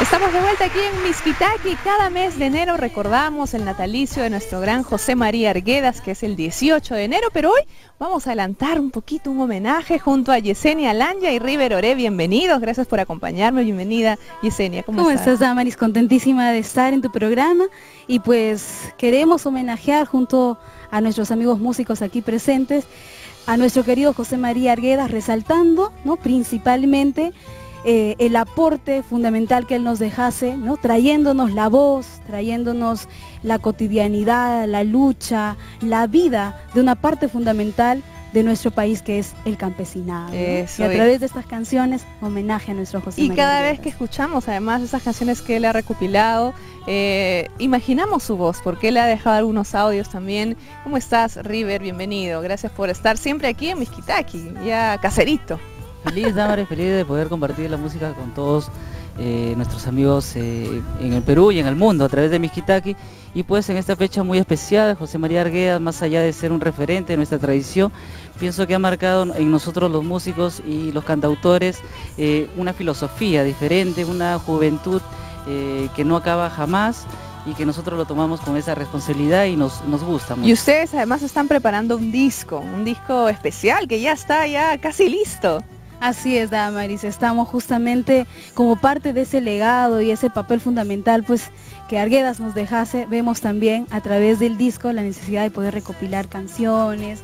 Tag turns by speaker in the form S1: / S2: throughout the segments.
S1: Estamos de vuelta aquí en Mixquitaqui. Cada mes de enero recordamos el natalicio de nuestro gran José María Arguedas, que es el 18 de enero, pero hoy vamos a adelantar un poquito un homenaje junto a Yesenia Lanya y River Oré. Bienvenidos, gracias por acompañarme. Bienvenida, Yesenia.
S2: ¿Cómo estás, Damaris? Contentísima de estar en tu programa y pues queremos homenajear junto a nuestros amigos músicos aquí presentes a nuestro querido José María Arguedas, resaltando, ¿no?, principalmente el aporte fundamental que él nos dejase, ¿no?, trayéndonos la voz, trayéndonos la cotidianidad, la lucha, la vida de una parte fundamental de nuestro país, que es el campesinado, ¿no? Y a través de estas canciones, homenaje a nuestro José María.
S1: Y cada
S2: Arguedas,
S1: vez que escuchamos además esas canciones que él ha recopilado, imaginamos su voz, porque él ha dejado algunos audios también. ¿Cómo estás, River? Bienvenido, gracias por estar siempre aquí en Mixquitaqui, ya caserito.
S3: Feliz, Damaris, feliz de poder compartir la música con todos nuestros amigos en el Perú y en el mundo a través de Mixquitaqui. Y pues en esta fecha muy especial, José María Arguedas, más allá de ser un referente de nuestra tradición, pienso que ha marcado en nosotros los músicos y los cantautores una filosofía diferente, una juventud que no acaba jamás, y que nosotros lo tomamos con esa responsabilidad y nos gusta mucho.
S1: Y ustedes además están preparando un disco especial que ya está casi listo.
S2: Así es, Damaris, estamos justamente como parte de ese legado y ese papel fundamental pues que Arguedas nos dejase. Vemos también a través del disco la necesidad de poder recopilar canciones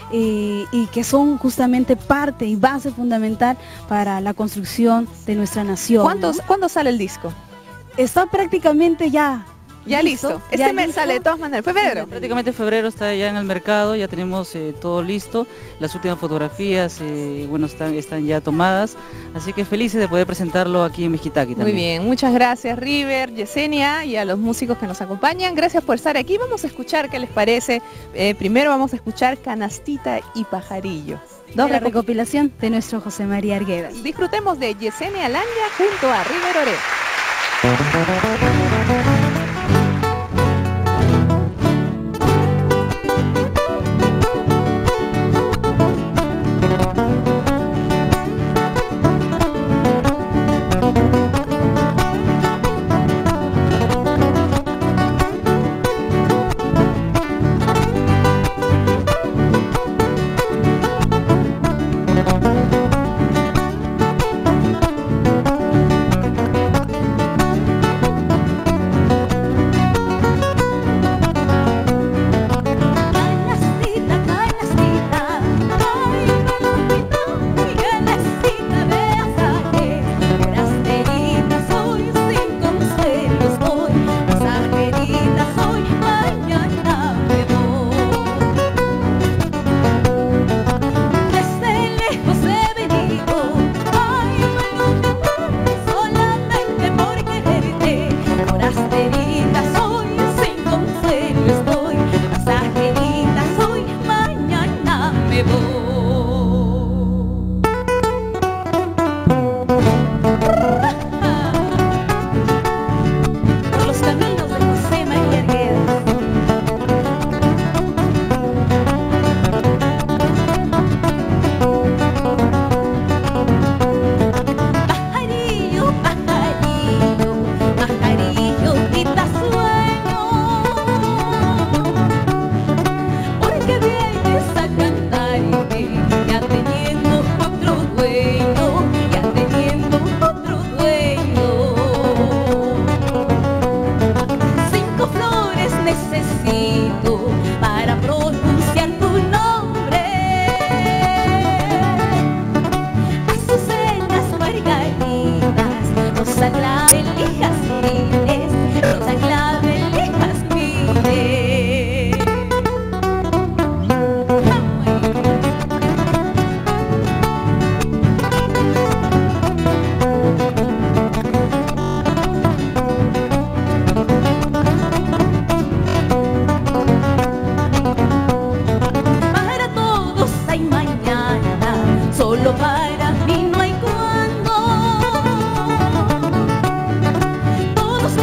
S2: y que son justamente parte y base fundamental para la construcción de nuestra nación, ¿no?
S1: ¿Cuándo sale el disco?
S2: Está prácticamente ya
S1: listo. Este mes sale de todas maneras, febrero.
S3: Prácticamente febrero está ya en el mercado, ya tenemos todo listo, las últimas fotografías bueno, están ya tomadas, así que felices de poder presentarlo aquí en Mixquitaqui también.
S1: Muy bien, muchas gracias, River, Yesenia, y a los músicos que nos acompañan, gracias por estar aquí. Vamos a escuchar qué les parece. Primero vamos a escuchar Canastita y Pajarillo,
S2: de la recopilación de nuestro José María Arguedas.
S1: Disfrutemos de Yesenia Lanya junto a River Oré.
S4: Para mí no hay cuando todos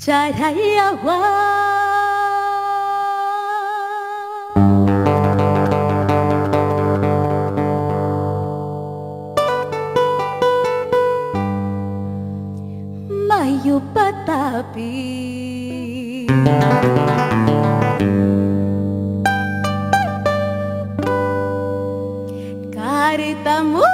S2: Charayawa. Mayu patapi caritamu